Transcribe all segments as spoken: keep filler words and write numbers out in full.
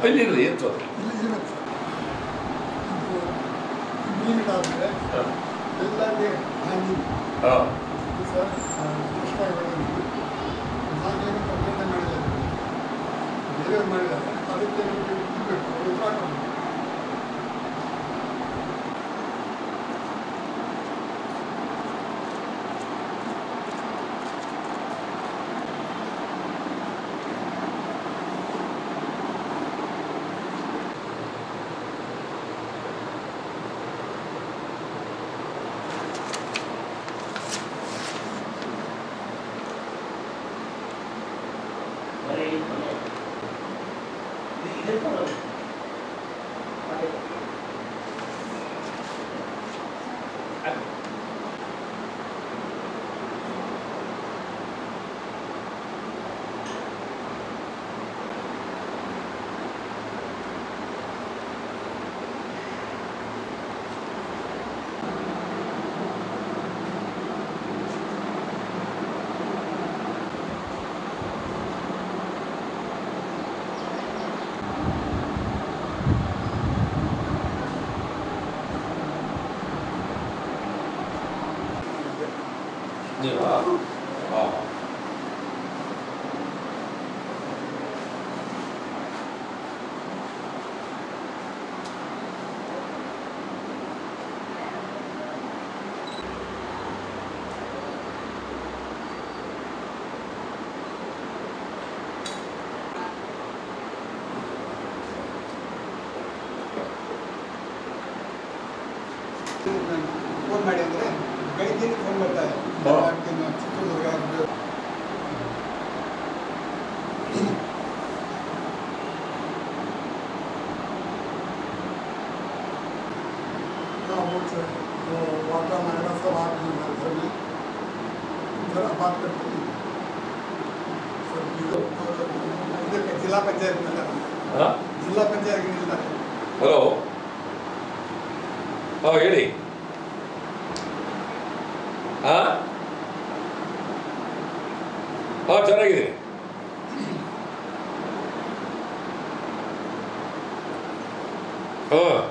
ಇಲ್ಲಿರಲಿ ಏನು ಸರ್ ಮೀನಿಡಾದರೆ ಎಲ್ಲರಿಗೆ ಹಾನಿ ಹಾಂ ಸರ್ ಕಷ್ಟ ನಾನೇನು ಕಂಪ್ಲೇಂಟ್ ಮಾಡಿದ್ದಾರೆ ಬೇರೆಯವ್ರು ಮಾಡಿದ್ದಾರೆ ಅದಕ್ಕೆ ನಮಗೆ ಬಿಡಬೇಕು ಉತ್ತರ ಕೊಡಬೇಕು. ನೀವಾ ಹಾಂ ಫೋನ್ ಮಾಡಿ ಅಂದರೆ ಬೆಳಿಗ್ಗೆ ಫೋನ್ ಬರ್ತಾರೆ ಚಿತ್ರದುರ್ಗ वाटा नागराज सब आप घर में जरा बात करते हैं सर जिला पंचायत में जिला पंचायत ಹಲೋ ಹಾಂ ಹೇಳಿ ಹಾಂ ಹಾಂ ಚೆನ್ನಾಗಿದೆ ಹಾಂ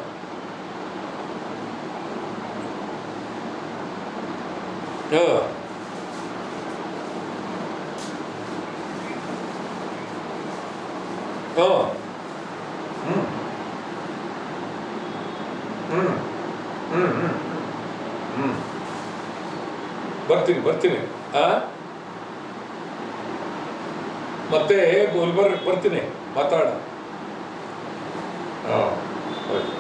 ಹಾಂ ಹಾಂ ಹ್ಞೂ ಹ್ಞೂ ಹ್ಞೂ ಹ್ಞೂ ಹ್ಞೂ ಬರ್ತೀನಿ ಬರ್ತೀನಿ ಹಾಂ ಮತ್ತೆ ಗುಲ್ಬರ್ಗ ಬರ್ತೀನಿ ಮಾತಾಡ ಹಾಂ ಓಕೆ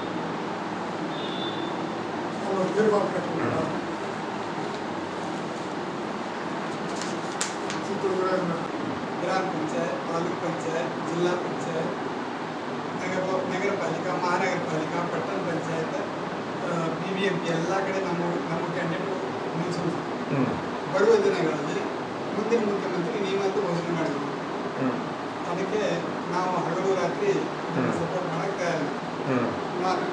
ग्राम पंचायत तालूक पंचायत जिला पंचायत नगर नगर पालिका महानगर पालिका पट्टण panchayat B B M P ಎಲ್ಲ ಕಡೆ ನಮ್ಮ ನಮ್ಮ ಕ್ಯಾಂಡಿಡೇಟ್ ನಿಲ್ಲಿಸೋದು ಬರುವ ದಿನಗಳಲ್ಲಿ ಮುಂದಿನ ಮುಖ್ಯಮಂತ್ರಿ ನೀವಂತೂ ಘೋಷಣೆ ಮಾಡಿದ್ರು. ಅದಕ್ಕೆ ನಾವು ಹಗಲು ರಾತ್ರಿ ಸಪೋರ್ಟ್ ಮಾಡೋಕ್ಕೆ ಸುಮಾರು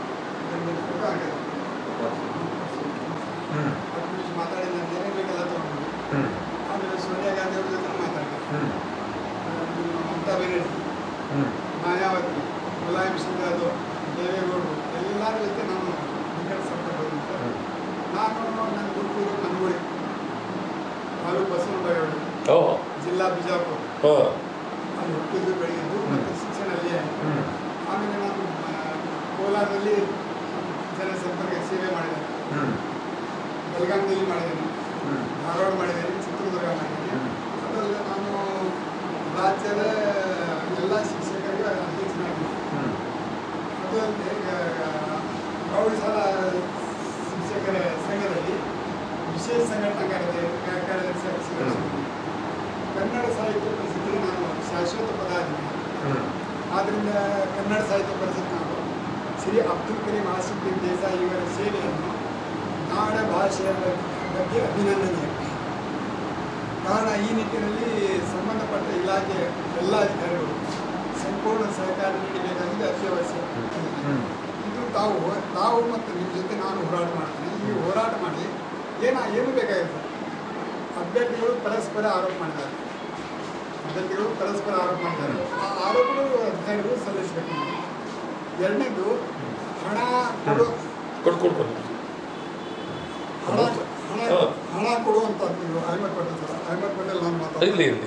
ಮಾತಾಡಿದ ಏನೇ ಬೇಕೆಲ್ಲ ತಗೊಂಡು ಆಮೇಲೆ ಸೋನಿಯಾ ಗಾಂಧಿ ಅವ್ರ ಜೊತೆ ಮಾತಾಡಿದೆ, ಮಮತಾ ಬ್ಯಾನರ್ಜಿ, ಮಾಯಾವತಿ, ಮುಲಾಯಂ ಸಿಂಗ್ ಯಾದವ್, ದೇವೇಗೌಡರು ಎಲ್ಲರ ಜೊತೆ ನಾನು ನಿಕಟ ಸಂಪರ್ಕ ಬಂದಿದ್ದೆ. ನಾನು ನನ್ನ ತುಮಕೂರು ಮನಗುಳಿ ತಾಲೂಕು ಬಸವನಬಾಗೇವಾಡಿ ಜಿಲ್ಲಾ ಬಿಜಾಪುರ ಅಲ್ಲಿ ಹುಟ್ಟಿದ್ದು ಬೆಳೆದಿದ್ದು ಮತ್ತು ಶಿಕ್ಷಣ ಅಲ್ಲಿಯೇ. ಆಮೇಲೆ ನಾನು ಕೋಲಾರದಲ್ಲಿ ಜನಸಂಪರ್ಕ ಸೇವೆ ಮಾಡಿದ್ದೇನೆ, ಬೆಳಗಾವಿಯಲ್ಲಿ ಮಾಡಿದ್ದೇನೆ, ಧಾರವಾಡ ಮಾಡಿದ್ದೇನೆ, ಚಿತ್ರದುರ್ಗ ಮಾಡಿದ್ದೇನೆ. ಅದರಲ್ಲಿ ನಾನು ರಾಜ್ಯದ ಎಲ್ಲ ಶಿಕ್ಷಕರಿಗೆ ಅಧ್ಯಕ್ಷನಾಗಿದ್ದೆ. ಅದು ಅಲ್ಲದೆ ಪ್ರೌಢಶಾಲಾ ಶಿಕ್ಷಕರ ಸಂಘದಲ್ಲಿ ವಿಶೇಷ ಸಂಘಟನಾ ಕಾರ್ಯದರ್ಶಿ ಕಾರ್ಯದರ್ಶಿ ಕನ್ನಡ ಸಾಹಿತ್ಯ ಪರಿಷತ್ತಿಗೆ ನಾನು ಶಾಶ್ವತ ಪದಾಧಿಕಾರಿ. ಆದ್ದರಿಂದ ಕನ್ನಡ ಸಾಹಿತ್ಯ ಪರಿಷತ್ ನಾವು ಶ್ರೀ ಅಬ್ದುಲ್ ಕರೀಂ ಆಸಿಫ್ ದೇಸಾಯಿ ಇವರ ಸೇವೆಯನ್ನು ನಾಡ ಭಾಷೆಯ ಬಗ್ಗೆ ಅಭಿನಂದನೆ. ಕಾರಣ ಈ ನಿಟ್ಟಿನಲ್ಲಿ ಸಂಬಂಧಪಟ್ಟ ಇಲಾಖೆ ಎಲ್ಲ ಅಧಿಕಾರಿಗಳು ಸಂಪೂರ್ಣ ಸಹಕಾರ ನೀಡಬೇಕಾಗಿದೆ, ಅತ್ಯವಶ್ಯ. ಇದು ತಾವು ತಾವು ಮತ್ತು ನಿಮ್ಮ ಜೊತೆ ನಾನು ಹೋರಾಟ ಮಾಡ್ತೀನಿ. ಈ ಹೋರಾಟ ಮಾಡಿ ಏನ ಏನು ಬೇಕಾಗಿಲ್ಲ. ಅಭ್ಯರ್ಥಿಗಳು ಪರಸ್ಪರ ಆರೋಪ ಮಾಡಿದ್ದಾರೆ. ಅಭ್ಯರ್ಥಿಗಳು ಪರಸ್ಪರ ಆರೋಪ ಮಾಡ್ತಾರೆ. ಆ ಆರೋಪಗಳು ಅಧಿಕಾರಿಗಳು ಸಲ್ಲಿಸಬೇಕು. ಎರಡನೇದು ಹಣ ಕೊಡು ಕೊಡು ಕೊಡು ಹಣ ಹಣ ಹಣ ಕೊಡುವಂಥ ಅಹಮದ್ ಪಟೇಲ್ ಸರ್ ಅಹಮದ್ ಪಟೇಲ್ ನಾನು ಮಾತಾಡ್ತೀನಿ. ಇಲ್ಲಿ ಇಲ್ಲಿ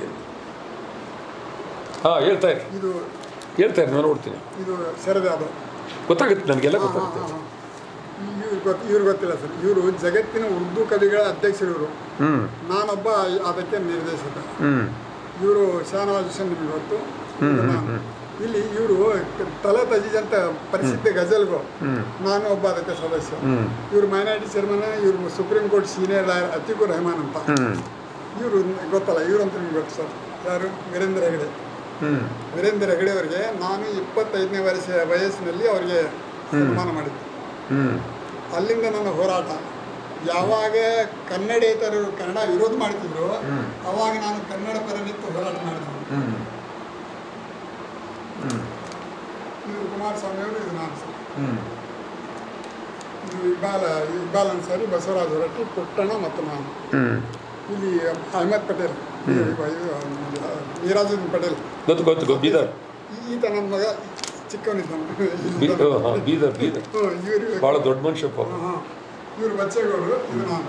ಹಾಂ ಹೇಳ್ತಾ ಇರಿ ಇದು ಹೇಳ್ತಾ ಇರಿ ನಾನು ನೋಡ್ತೀನಿ. ಇದು ಶರದ್ ಯಾದವ್ ಗೊತ್ತಾಗುತ್ತೆ ನನಗೆಲ್ಲ ಗೊತ್ತಾಗುತ್ತೆ. ಇವ್ರು ಗೊತ್ತು ಇವ್ರು ಗೊತ್ತಿಲ್ಲ ಸರ್. ಇವರು ಜಗತ್ತಿನ ಉರ್ದು ಕವಿಗಳ ಅಧ್ಯಕ್ಷರು. ಇವರು ಹ್ಞೂ ನಾನೊಬ್ಬ ಅದಕ್ಕೆ ನಿರ್ದೇಶಕ. ಹ್ಞೂ ಇವರು ಶಾನವಾಜ್ ಹುಸೇನ್ ನಿಮಗೆ ಗೊತ್ತು. ಹ್ಞೂ ನಾನು ಇಲ್ಲಿ ಇವರು ತಲತ್ ಅಜೀಜ್ ಅಂತ ಪ್ರಸಿದ್ಧ ಗಜಲ್ಗೋ ನಾನು ಒಬ್ಬ ಅದಕ್ಕೆ ಸದಸ್ಯ. ಇವರು ಮೈನಾರಿಟಿ ಚೇರ್ಮನ್. ಇವರು supreme court senior lawyer Atiqur Rehman ಅಂತ. ಇವರು ಗೊತ್ತಲ್ಲ, ಇವರಂತ ನಿಮ್ಗೆ ಗೊತ್ತು ಸರ್. ಯಾರು? ವೀರೇಂದ್ರ ಹೆಗಡೆ. ವೀರೇಂದ್ರ ಹೆಗಡೆ ಅವರಿಗೆ ನಾನು ಇಪ್ಪತ್ತೈದನೇ ವರ್ಷ ವಯಸ್ಸಿನಲ್ಲಿ ಅವರಿಗೆ ಸನ್ಮಾನ ಮಾಡಿದ್ದೆ. ಅಲ್ಲಿಂದ ನನ್ನ ಹೋರಾಟ ಯಾವಾಗ ಕನ್ನಡೇತರರು ಕನ್ನಡ ವಿರೋಧ ಮಾಡ್ತಿದ್ರು ಅವಾಗ ನಾನು ಕನ್ನಡ ಪರ ನಿಂತು ಹೋರಾಟ ಮಾಡಿದೆ. ಇದು ಕುಮಾರಸ್ವಾಮಿ ಅವರು, ಇದು ನಾನು ಸರ್. ಇದು ಇಕ್ಬಾಲ್ ಇಕ್ಬಾಲ್ ಅನ್ಸಾರಿ, ಬಸವರಾಜ್ ಹೊರಟ್ಟಿ, ಪುಟ್ಟಣ್ಣ ಮತ್ತು ನಾನು. ಇಲ್ಲಿ ಅಹಮದ್ ಪಟೇಲ್, ಮೀರಾಜುದ್ದೀನ್ ಪಟೇಲ್ ಗೊತ್ತು ಗೊತ್ತು ಗೊತ್ತು ಬೀದರ್. ಈತ ನನ್ನ ಮಗ ಚಿಕ್ಕವನಿದ್ದಾನೆ. ಬೀದರ್ ಬೀದರ್ ಇವರು ಭಾಳ ದೊಡ್ಡ ಮನುಷ್ಯ. ಹಾಂ, ಇವರು ಬಚ್ಚೇಗೌಡರು, ಇದು ನಾನು.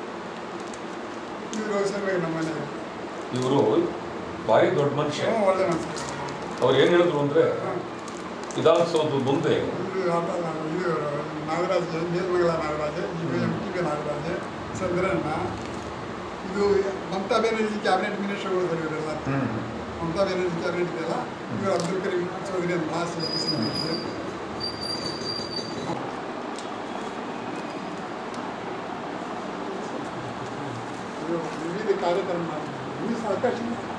ಇವರು ರೋಷನ್ ನಮ್ಮ ಮನೆ. ಇವರು ಭಾರಿ ದೊಡ್ಡ ಮನುಷ್ಯ. ಒಳ್ಳೆ ಮನುಷ್ಯ. ಅವ್ರು ಏನು ಹೇಳಿದ್ರು ಅಂದರೆ ವಿಧಾನಸೌಧದ ಮುಂದೆ ಇದು ನಾಗರಾಜ್, ನೀರ್ಮಂಗಲ ನಾಗರಾಜ್, ಇದು M T B Nagaraj, Chandranna, ಇದು ಮಮತಾ ಬ್ಯಾನರ್ಜಿ ಕ್ಯಾಬಿನೆಟ್ ಮಿನಿಸ್ಟರ್ಗಳು ಸರ್. ಇವರೆಲ್ಲ ಮಮತಾ ಬ್ಯಾನರ್ಜಿ ಕ್ಯಾಬಿನೆಟ್ ಇದೆಲ್ಲ. ಇವರು ಅಬ್ದುಲ್ ಕರೀಂ ಚೌಧರಿ ಅಂತ ಮಾಸ್ ಇದು ವಿವಿಧ ಕಾರ್ಯಕ್ರಮ ಮಾಡಿದ್ರು. ಸಾವಕಾಶ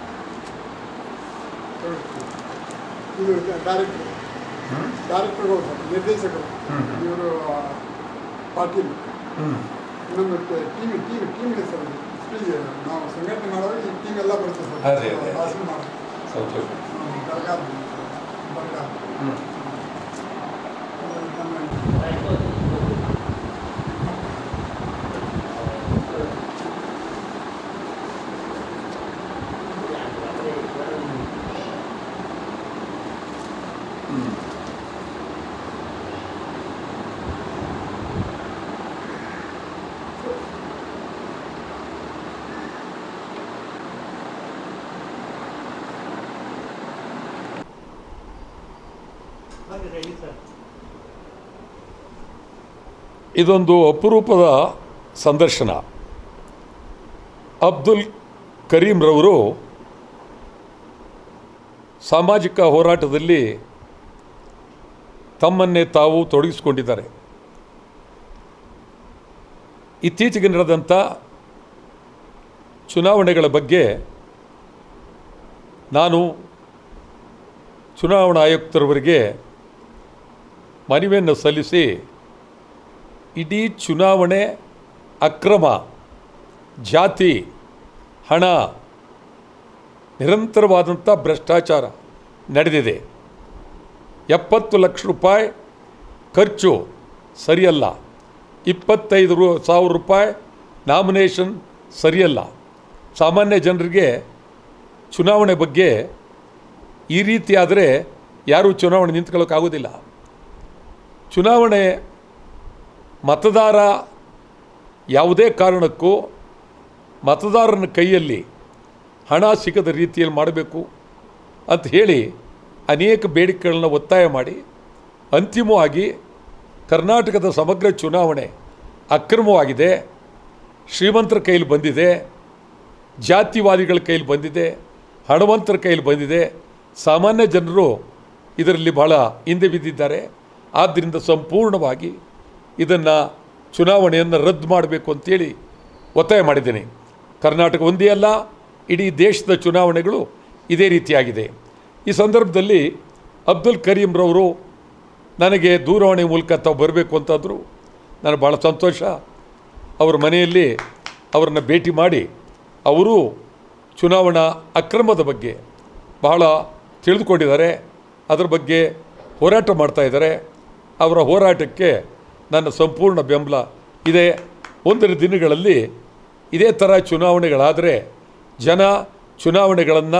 ಇದು ಡೈರೆಕ್ಟರ್ ಡೈರೆಕ್ಟರ್ಗಳು ಸರ್, ನಿರ್ದೇಶಕರು. ಇವರು ಪಾಟೀಲ್. ನಮ್ಮ ಟೀಮ್ ಟೀಮ್ ಟೀಮ್ ಇದೆ ಸರ್. ಇದು ನಾವು ಸಂಘಟನೆ ಮಾಡುವಾಗ ಈ ಟೀಮ್ ಎಲ್ಲ ಬರುತ್ತೆ ಸರ್. ಭಾಷಣ ಮಾಡೋದು ಬರ್ಗಾದ ಬರ್ಗಾದ ಇದೊಂದು ಅಪರೂಪದ ಸಂದರ್ಶನ. ಅಬ್ದುಲ್ ಕರೀಂ ರವರು ಸಾಮಾಜಿಕ ಹೋರಾಟದಲ್ಲಿ ತಮ್ಮನ್ನೇ ತಾವು ತೊಡಗಿಸಿಕೊಂಡಿದ್ದಾರೆ. ಇತ್ತೀಚೆಗೆ ನಡೆದಂಥ ಚುನಾವಣೆಗಳ ಬಗ್ಗೆ ನಾನು ಚುನಾವಣಾ ಆಯುಕ್ತರವರಿಗೆ ಮನವಿಯನ್ನು ಸಲ್ಲಿಸಿ ಇಡೀ ಚುನಾವಣೆ ಅಕ್ರಮ, ಜಾತಿ, ಹಣ, ನಿರಂತರವಾದಂಥ ಭ್ರಷ್ಟಾಚಾರ ನಡೆದಿದೆ. ಎಪ್ಪತ್ತು ಲಕ್ಷ ರೂಪಾಯಿ ಖರ್ಚು ಸರಿಯಲ್ಲ. ಇಪ್ಪತ್ತೈದು ರೂ ಸಾವಿರ ರೂಪಾಯಿ ನಾಮಿನೇಷನ್ ಸರಿಯಲ್ಲ. ಸಾಮಾನ್ಯ ಜನರಿಗೆ ಚುನಾವಣೆ ಬಗ್ಗೆ ಈ ರೀತಿ ಆದರೆ ಯಾರೂ ಚುನಾವಣೆ ನಿಂತ್ಕೊಳ್ಳೋಕ್ಕಾಗೋದಿಲ್ಲ. ಚುನಾವಣೆ ಮತದಾರ ಯಾವುದೇ ಕಾರಣಕ್ಕೂ ಮತದಾರನ ಕೈಯಲ್ಲಿ ಹಣ ಸಿಗದ ರೀತಿಯಲ್ಲಿ ಮಾಡಬೇಕು ಅಂತ ಹೇಳಿ ಅನೇಕ ಬೇಡಿಕೆಗಳನ್ನ ಒತ್ತಾಯ ಮಾಡಿ ಅಂತಿಮವಾಗಿ ಕರ್ನಾಟಕದ ಸಮಗ್ರ ಚುನಾವಣೆ ಅಕ್ರಮವಾಗಿದೆ, ಶ್ರೀಮಂತರ ಕೈಲಿ ಬಂದಿದೆ, ಜಾತಿವಾದಿಗಳ ಕೈಲಿ ಬಂದಿದೆ, ಹಣವಂತರ ಕೈಲಿ ಬಂದಿದೆ, ಸಾಮಾನ್ಯ ಜನರು ಇದರಲ್ಲಿ ಭಾಳ ಹಿಂದೆ ಬಿದ್ದಿದ್ದಾರೆ. ಆದ್ದರಿಂದ ಸಂಪೂರ್ಣವಾಗಿ ಇದನ್ನು ಚುನಾವಣೆಯನ್ನು ರದ್ದು ಮಾಡಬೇಕು ಅಂತೇಳಿ ಒತ್ತಾಯ ಮಾಡಿದ್ದೇನೆ. ಕರ್ನಾಟಕ ಒಂದೇ ಅಲ್ಲ, ಇಡೀ ದೇಶದ ಚುನಾವಣೆಗಳು ಇದೇ ರೀತಿಯಾಗಿದೆ. ಈ ಸಂದರ್ಭದಲ್ಲಿ ಅಬ್ದುಲ್ ಕರೀಂರವರು ನನಗೆ ದೂರವಾಣಿ ಮೂಲಕ ತಾವು ಬರಬೇಕು ಅಂತಂದರು. ನಾನು ಭಾಳ ಸಂತೋಷ. ಅವರ ಮನೆಯಲ್ಲಿ ಅವರನ್ನು ಭೇಟಿ ಮಾಡಿ ಅವರು ಚುನಾವಣಾ ಅಕ್ರಮದ ಬಗ್ಗೆ ಬಹಳ ತಿಳಿದುಕೊಂಡಿದ್ದಾರೆ, ಅದರ ಬಗ್ಗೆ ಹೋರಾಟ ಮಾಡ್ತಾಯಿದ್ದಾರೆ. ಅವರ ಹೋರಾಟಕ್ಕೆ ನನ್ನ ಸಂಪೂರ್ಣ ಬೆಂಬಲ ಇದೆ. ಒಂದರ ದಿನಗಳಲ್ಲಿ ಇದೇ ಥರ ಚುನಾವಣೆಗಳಾದರೆ ಜನ ಚುನಾವಣೆಗಳನ್ನು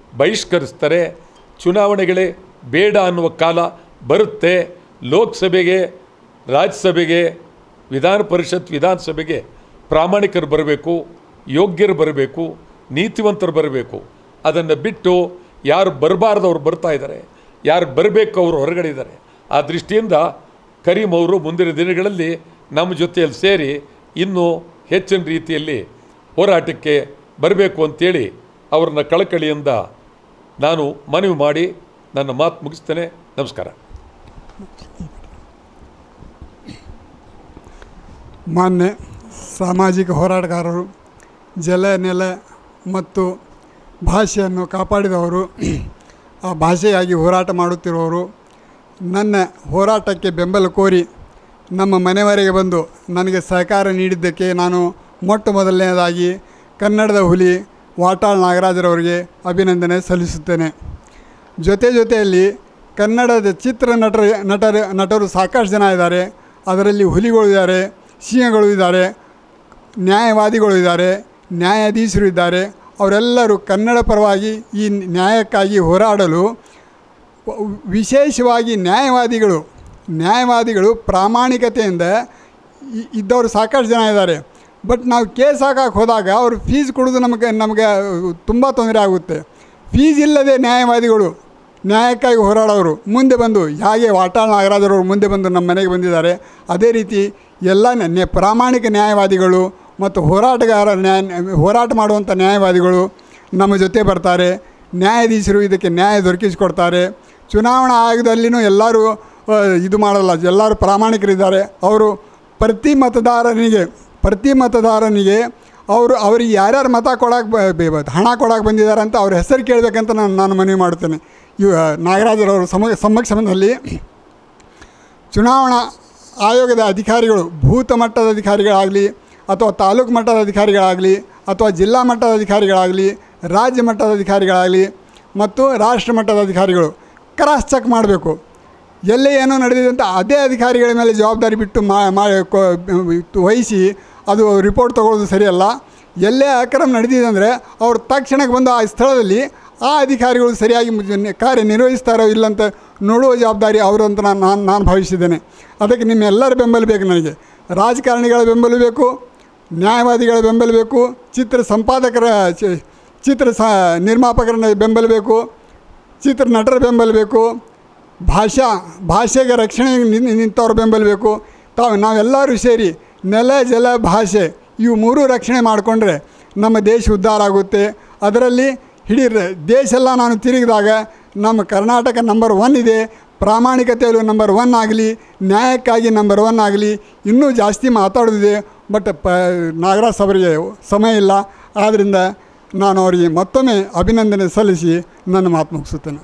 ಬಹಿಷ್ಕರಿಸ್ತಾರೆ. ಚುನಾವಣೆಗಳೇ ಬೇಡ ಅನ್ನುವ ಕಾಲ ಬರುತ್ತೆ. ಲೋಕಸಭೆಗೆ, ರಾಜ್ಯಸಭೆಗೆ, ವಿಧಾನ ಪರಿಷತ್, ವಿಧಾನಸಭೆಗೆ ಪ್ರಾಮಾಣಿಕರು ಬರಬೇಕು, ಯೋಗ್ಯರು ಬರಬೇಕು, ನೀತಿವಂತರು ಬರಬೇಕು. ಅದನ್ನು ಬಿಟ್ಟು ಯಾರು ಬರಬಾರ್ದವ್ರು ಬರ್ತಾ ಇದ್ದಾರೆ, ಯಾರು ಬರಬೇಕು ಅವರು ಹೊರಗಡೆ ಇದ್ದಾರೆ. ಆ ದೃಷ್ಟಿಯಿಂದ ಕರೀಂ ಅವರು ಮುಂದಿನ ದಿನಗಳಲ್ಲಿ ನಮ್ಮ ಜೊತೆಯಲ್ಲಿ ಸೇರಿ ಇನ್ನೂ ಹೆಚ್ಚಿನ ರೀತಿಯಲ್ಲಿ ಹೋರಾಟಕ್ಕೆ ಬರಬೇಕು ಅಂತೇಳಿ ಅವ್ರನ್ನ ಕಳಕಳಿಯಿಂದ ನಾನು ಮನವಿ ಮಾಡಿ ನನ್ನ ಮಾತು ಮುಗಿಸ್ತೇನೆ. ನಮಸ್ಕಾರ. ಮಾನ್ಯ ಸಾಮಾಜಿಕ ಹೋರಾಟಗಾರರು, ಜಲ, ನೆಲ ಮತ್ತು ಭಾಷೆಯನ್ನು ಕಾಪಾಡಿದವರು, ಆ ಭಾಷೆಯಾಗಿ ಹೋರಾಟ ಮಾಡುತ್ತಿರುವವರು, ನನ್ನ ಹೋರಾಟಕ್ಕೆ ಬೆಂಬಲ ಕೋರಿ ನಮ್ಮ ಮನೆಯವರೆಗೆ ಬಂದು ನನಗೆ ಸಹಕಾರ ನೀಡಿದ್ದಕ್ಕೆ ನಾನು ಮೊಟ್ಟ ಮೊದಲನೆಯದಾಗಿ ಕನ್ನಡದ ಹುಲಿ ವಾಟಾಳ್ ನಾಗರಾಜರವರಿಗೆ ಅಭಿನಂದನೆ ಸಲ್ಲಿಸುತ್ತೇನೆ. ಜೊತೆ ಜೊತೆಯಲ್ಲಿ ಕನ್ನಡದ ಚಿತ್ರ ನಟರ ನಟರ ನಟರು ಸಾಕಷ್ಟು ಜನ ಇದ್ದಾರೆ. ಅದರಲ್ಲಿ ಹುಲಿಗಳು ಇದ್ದಾರೆ, ಸಿಂಹಗಳು ಇದ್ದಾರೆ, ನ್ಯಾಯವಾದಿಗಳು ಇದ್ದಾರೆ, ನ್ಯಾಯಾಧೀಶರು ಇದ್ದಾರೆ. ಅವರೆಲ್ಲರೂ ಕನ್ನಡ ಪರವಾಗಿ ಈ ನ್ಯಾಯಕ್ಕಾಗಿ ಹೋರಾಡಲು, ವಿಶೇಷವಾಗಿ ನ್ಯಾಯವಾದಿಗಳು ನ್ಯಾಯವಾದಿಗಳು ಪ್ರಾಮಾಣಿಕತೆಯಿಂದ ಇದ್ದವರು ಸಾಕಷ್ಟು ಜನ ಇದ್ದಾರೆ. ಬಟ್ ನಾವು ಕೇಸ್ ಹಾಕಕ್ಕೆ ಹೋದಾಗ ಅವರು ಫೀಸ್ ಕೊಡೋದು ನಮಗೆ ನಮಗೆ ತುಂಬ ತೊಂದರೆ ಆಗುತ್ತೆ. ಫೀಸ್ ಇಲ್ಲದೆ ನ್ಯಾಯವಾದಿಗಳು ನ್ಯಾಯಕ್ಕಾಗಿ ಹೋರಾಡೋರು ಮುಂದೆ ಬಂದು, ಹಾಗೆ ವಾಟಾಳ್ ನಾಗರಾಜರವರು ಮುಂದೆ ಬಂದು ನಮ್ಮ ಮನೆಗೆ ಬಂದಿದ್ದಾರೆ. ಅದೇ ರೀತಿ ಎಲ್ಲ ನ್ಯಾ ಪ್ರಾಮಾಣಿಕ ನ್ಯಾಯವಾದಿಗಳು ಮತ್ತು ಹೋರಾಟಗಾರ ನ್ಯಾಯ ಹೋರಾಟ ಮಾಡುವಂಥ ನ್ಯಾಯವಾದಿಗಳು ನಮ್ಮ ಜೊತೆ ಬರ್ತಾರೆ. ನ್ಯಾಯಾಧೀಶರು ಇದಕ್ಕೆ ನ್ಯಾಯ ದೊರಕಿಸಿಕೊಡ್ತಾರೆ. ಚುನಾವಣಾ ಆಯೋಗದಲ್ಲಿನೂ ಎಲ್ಲರೂ ಇದು ಮಾಡಲ್ಲ, ಎಲ್ಲರೂ ಪ್ರಾಮಾಣಿಕರಿದ್ದಾರೆ. ಅವರು ಪ್ರತಿ ಮತದಾರನಿಗೆ ಪ್ರತಿ ಮತದಾರನಿಗೆ ಅವರು ಅವ್ರಿಗೆ ಯಾರ್ಯಾರು ಮತ ಕೊಡೋಕೆ ಹಣ ಕೊಡೋಕೆ ಬಂದಿದ್ದಾರೆ ಅಂತ ಅವ್ರ ಹೆಸರು ಕೇಳಬೇಕಂತ ನಾನು ನಾನು ಮನವಿ ಮಾಡ್ತೇನೆ. ಇವ ನಾಗರಾಜರವರು ಸಮ ಸಮಕ್ಷಮದಲ್ಲಿ ಚುನಾವಣಾ ಆಯೋಗದ ಅಧಿಕಾರಿಗಳು, ಬೂತ್ ಮಟ್ಟದ ಅಧಿಕಾರಿಗಳಾಗಲಿ ಅಥವಾ ತಾಲೂಕು ಮಟ್ಟದ ಅಧಿಕಾರಿಗಳಾಗಲಿ ಅಥವಾ ಜಿಲ್ಲಾ ಮಟ್ಟದ ಅಧಿಕಾರಿಗಳಾಗಲಿ, ರಾಜ್ಯ ಮಟ್ಟದ ಅಧಿಕಾರಿಗಳಾಗಲಿ ಮತ್ತು ರಾಷ್ಟ್ರ ಮಟ್ಟದ ಅಧಿಕಾರಿಗಳು ಕ್ರಾಸ್ ಚೆಕ್ ಮಾಡಬೇಕು. ಎಲ್ಲೇ ಏನೋ ನಡೆದಿದೆ ಅಂತ ಅದೇ ಅಧಿಕಾರಿಗಳ ಮೇಲೆ ಜವಾಬ್ದಾರಿ ಬಿಟ್ಟು ಮಾ ವಹಿಸಿ ಅದು ರಿಪೋರ್ಟ್ ತೊಗೊಳ್ಳೋದು ಸರಿಯಲ್ಲ. ಎಲ್ಲೇ ಅಕ್ರಮ ನಡೆದಿದೆ ಅಂದರೆ ಅವರು ತಕ್ಷಣಕ್ಕೆ ಬಂದು ಆ ಸ್ಥಳದಲ್ಲಿ ಆ ಅಧಿಕಾರಿಗಳು ಸರಿಯಾಗಿ ಕಾರ್ಯನಿರ್ವಹಿಸ್ತಾರೋ ಇಲ್ಲಂತ ನೋಡುವ ಜವಾಬ್ದಾರಿ ಅವರು ಅಂತ ನಾನು ನಾನು ನಾನು ಭಾವಿಸಿದ್ದೇನೆ. ಅದಕ್ಕೆ ನಿಮ್ಮೆಲ್ಲರ ಬೆಂಬಲ ಬೇಕು. ನನಗೆ ರಾಜಕಾರಣಿಗಳ ಬೆಂಬಲ ಬೇಕು, ನ್ಯಾಯವಾದಿಗಳ ಬೆಂಬಲ ಬೇಕು, ಚಿತ್ರ ಸಂಪಾದಕರ ಚಿತ್ರ ಸ ನಿರ್ಮಾಪಕರ ಬೆಂಬಲ ಬೇಕು, ಚಿತ್ರ ನಟರ ಬೆಂಬಲ ಬೇಕು, ಭಾಷಾ ಭಾಷೆಗೆ ರಕ್ಷಣೆ ನಿಂತವ್ರ ಬೆಂಬಲ ಬೇಕು. ತಾವು ನಾವೆಲ್ಲರೂ ಸೇರಿ ನೆಲ, ಜಲ, ಭಾಷೆ ಇವು ಮೂರೂ ರಕ್ಷಣೆ ಮಾಡಿಕೊಂಡ್ರೆ ನಮ್ಮ ದೇಶ ಉದ್ಧಾರ ಆಗುತ್ತೆ. ಅದರಲ್ಲಿ ಇಡೀ ದೇಶ ಎಲ್ಲ ನಾನು ತಿರುಗಿದಾಗ ನಮ್ಮ ಕರ್ನಾಟಕ ನಂಬರ್ ಒನ್ ಇದೆ. ಪ್ರಾಮಾಣಿಕತೆಯಲ್ಲೂ ನಂಬರ್ ಒನ್ ಆಗಲಿ, ನ್ಯಾಯಕ್ಕಾಗಿ ನಂಬರ್ ಒನ್ ಆಗಲಿ. ಇನ್ನೂ ಜಾಸ್ತಿ ಮಾತಾಡೋದಿದೆ, ಬಟ್ ಪ ನಾಗರಾಜ್ ಅವರಿಗೆ ಸಮಯ ಇಲ್ಲ. ಆದ್ದರಿಂದ ನಾನು ಅವರಿಗೆ ಮತ್ತೊಮ್ಮೆ ಅಭಿನಂದನೆ ಸಲ್ಲಿಸಿ ನನ್ನ ಮಾತು ಮುಗಿಸುತ್ತೇನೆ.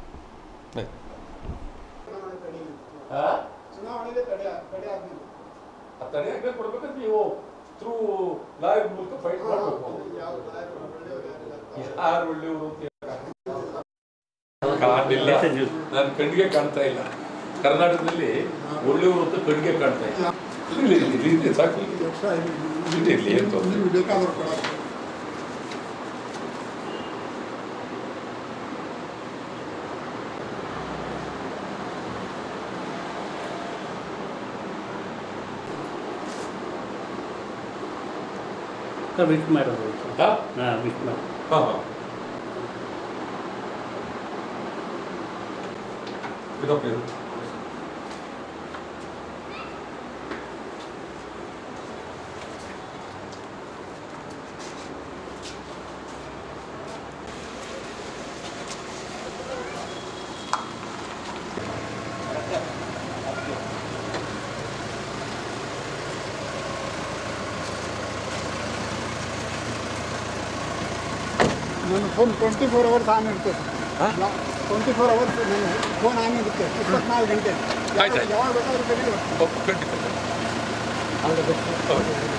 ಕಾಣಲಿಲ್ಲ, ನನ್ನ ಕಣ್ಣಿಗೆ ಕಾಣ್ತಾ ಇಲ್ಲ. ಕರ್ನಾಟಕದಲ್ಲಿ ಒಳ್ಳೆಯವರು ಅಂತ ಕಣ್ಣಿಗೆ ಕಾಣ್ತಾ ಇಲ್ಲ. ಸಾಕು ಇರಲಿ ಅಂತ ವಿಟ್ ಮಾಡೋದು. ಹಾಂ ವಿಟ್ ಮಾಡಿ. ಹಾಂ ಹಾಂ ಇದಪ್ಪ ಇದು ನನ್ನ phone twenty four hours on ಇರುತ್ತೆ. ಟ್ವೆಂಟಿ ಫೋರ್ ಅವರ್ಸ್ ನನ್ನ ಫೋನ್ ಆನ್ ಇರುತ್ತೆ, ಇಪ್ಪತ್ನಾಲ್ಕು ಗಂಟೆ. ಯಾವಾಗ ಬೇಕಾದ್ರೂ ಕರೀರಿ. ಖಂಡಿತ.